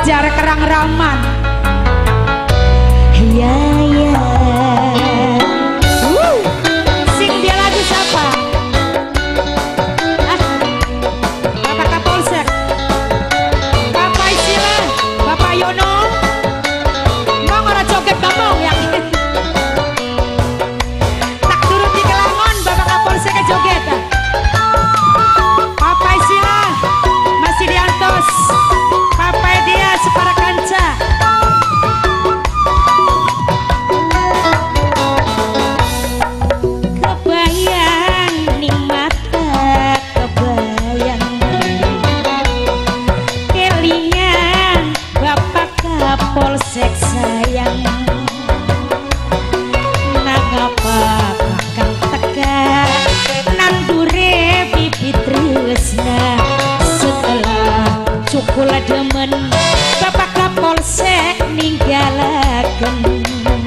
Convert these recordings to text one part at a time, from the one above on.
Fajar Kerang Raman. Ya ya. Sing dia lagu siapa? Bapak Kapolsek, Bapak Isila, Bapak Yono. Mau ora joget ngomong ya. Tak turun di Kelangon, Bapak Kapolsek joget. Bapak Isila masih diantos. Bapak dia separa kanca. Kebayang ning mata, kebayang kelingan Bapak Kapolsek sayang. Nangapa kakang tekan nandure bibit tresna setelah cukul demen Bapak Kapolsek ninggalaken.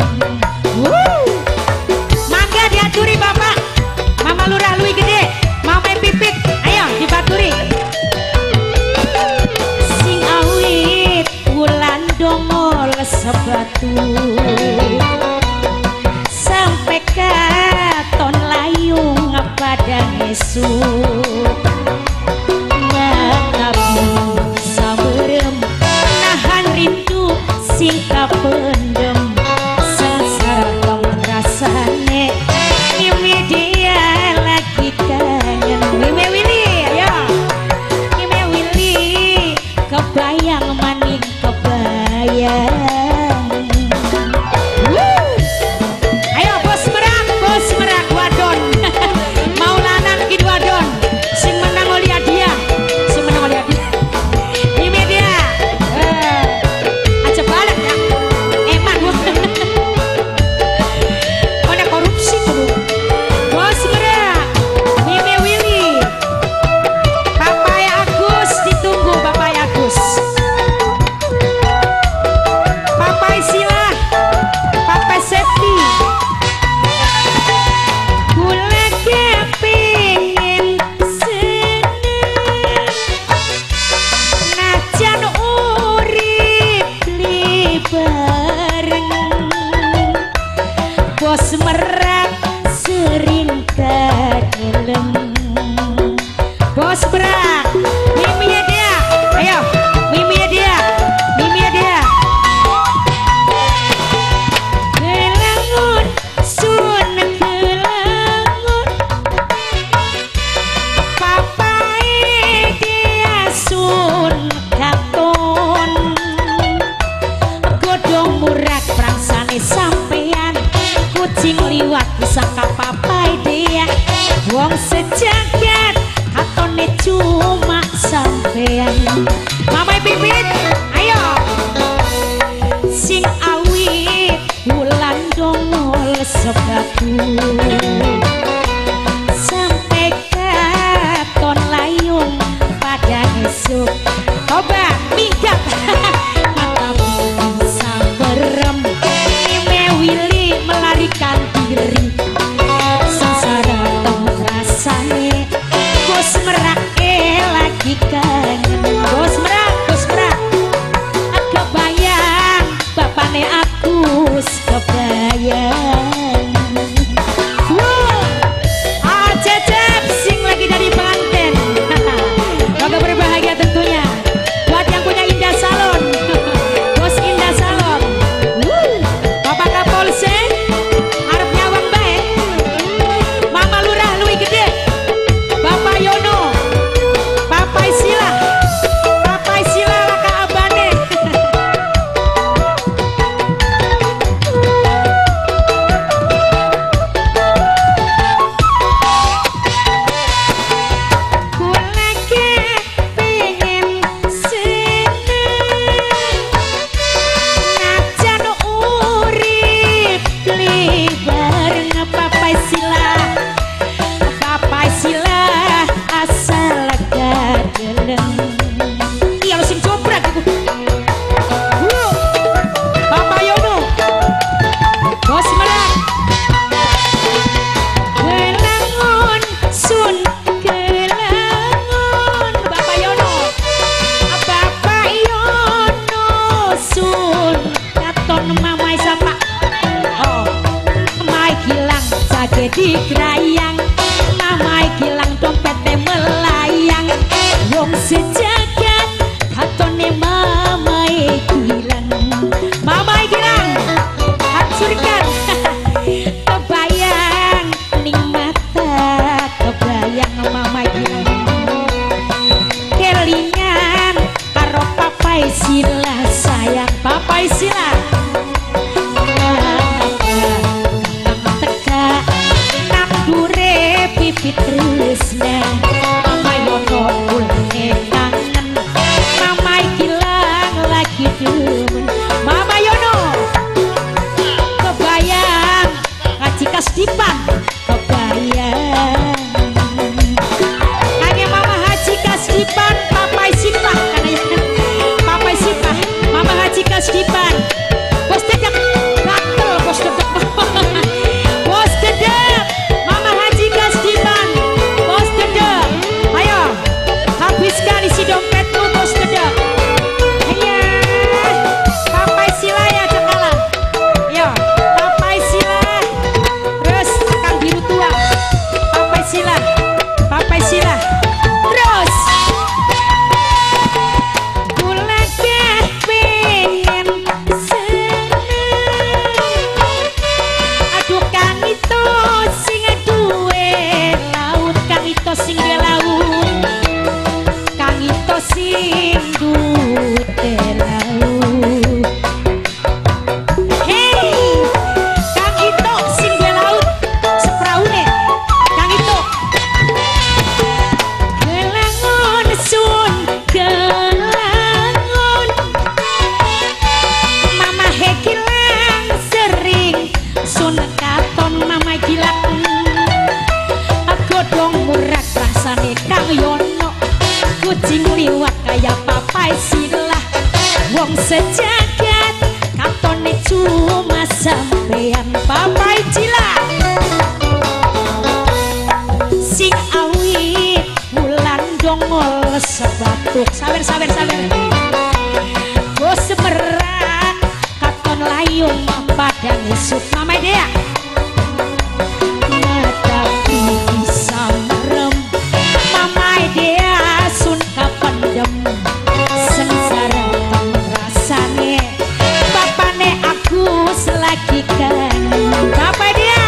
Mangga diaturi Bapak Mama Lurah Lui Gede, Mama Pipit, ayo dibaturi. Sing awit wulan dongol sebatu sampai katon layung padang esuk. Sing kapendem sengsara rasane mimi dia lagi kangen. Mimi Willy ayo Mimi Willy kebayang maning kebayang. Ayo bos merak wadon Maulanan Kid wadon sing menang olia dia Mimi dia aja balik ya eman kode korupsi kudu bos merak Mimi Willy. Bapak Agus ditunggu Bapak Agus, Bapak Isila, Bapak Septi. Kula kepingin seneng najan urip bareng bos merak sering kagelem. Bos merak Mimi dia ayo Mimi dia Kelangun sun Kelangun papai dia sun katon godong murak prangsane sampean kucing liwat saka papai dia wong sejagat katone cuma sampean. Mama Pipit ayo sing awit wulan dongol sebatu sampai katon layung pada esuk. Coba minggat mata samberem Mimi Willy melarikan diri sengsara rasane bos merak lagi kangen. Bos merak kebayang bapane Agus kebayang. digrayang mamai gilang dompete melayang wong sejagat katone mamai gilang hancurkan kebayang ning mata kebayang mamai gilang kelingan karo papai sila sayang papai sila Tresna Mama Yono ulane kangen Mama gilang lagi demen Mama Yono kebayang ngaji kasdipan kebayang hanya Mama Haji Kasdipan Papai Sipah Papai Sipah Mama Haji Kasdipan bos dedek gatel bos dedek bos dedek Mama Haji Kasdipan habiskan isi dompetmu bos dedek. Iya, papai sila ya cekalan. Yo, papai sila. Terus tekan biru tua. Papai sila, papai sila. Terus. Kula pengen seneng. Aduh kang itu sing duwe laut, kang itu sing duwe laut. Sing duwe laut hey kang itu sing duwe laut sepraune kang itu gelangon sun gelangon mama hekilang sering sun katon mama gilang godhong murak rasane kang Yono kucing liwat kaya papai sila wong sejagat katone cuma sampean papai sila sing awit bulan dongol sebatuk sawer bos merak katon layung padang esuk mama dea mata bisa merem mama dea sengsara rasane bapane aku selagi kangen bapak dia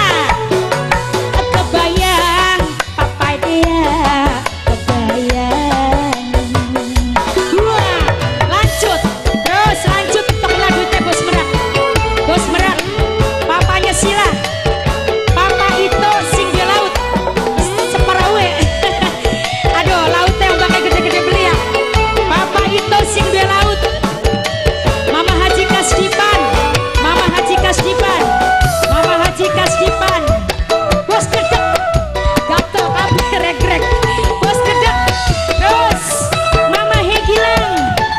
kebayang papai dia kebayang wah lanjut untuk lagunya bos merak papanya sila papa itu sing di laut separawe aduh lautnya ombaknya gede-gede beli ya papa itu sing di laut Mama Haji Kasdipan Mama Haji Kasdipan Mama Haji Kasdipan bos dedek gatel kabeh regrek bos dedek terus Mama Hegilang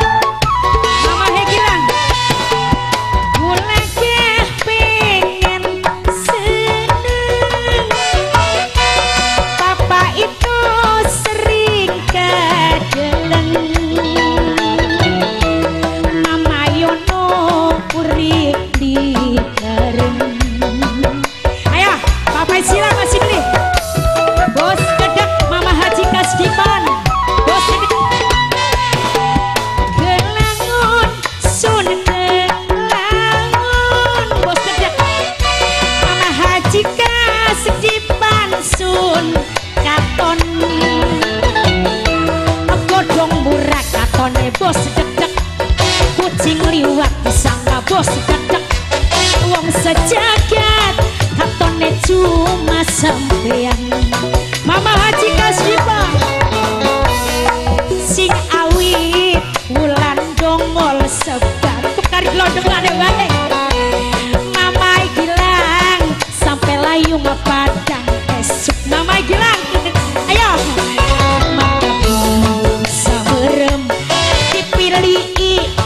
mulai pengen seneng papa itu sering kadeleng Mama Yono urip di bareng ayo papai sila masih beli bos dedek Mama Haji Kasdipan bos dedek gelangun sun gelangun bos dedek Mama Haji Kasdipan sun katon godhong murak katone bos dedek kucing liwat disangka bos dedek wong sejagat katone cuma sampean Mama Haji Kasdipan sing awit wulan dongol sebatuk kari glodong lade balik Mama gilang sampai layung padang esuk Mama gilang ayo mata bisa merem dipilih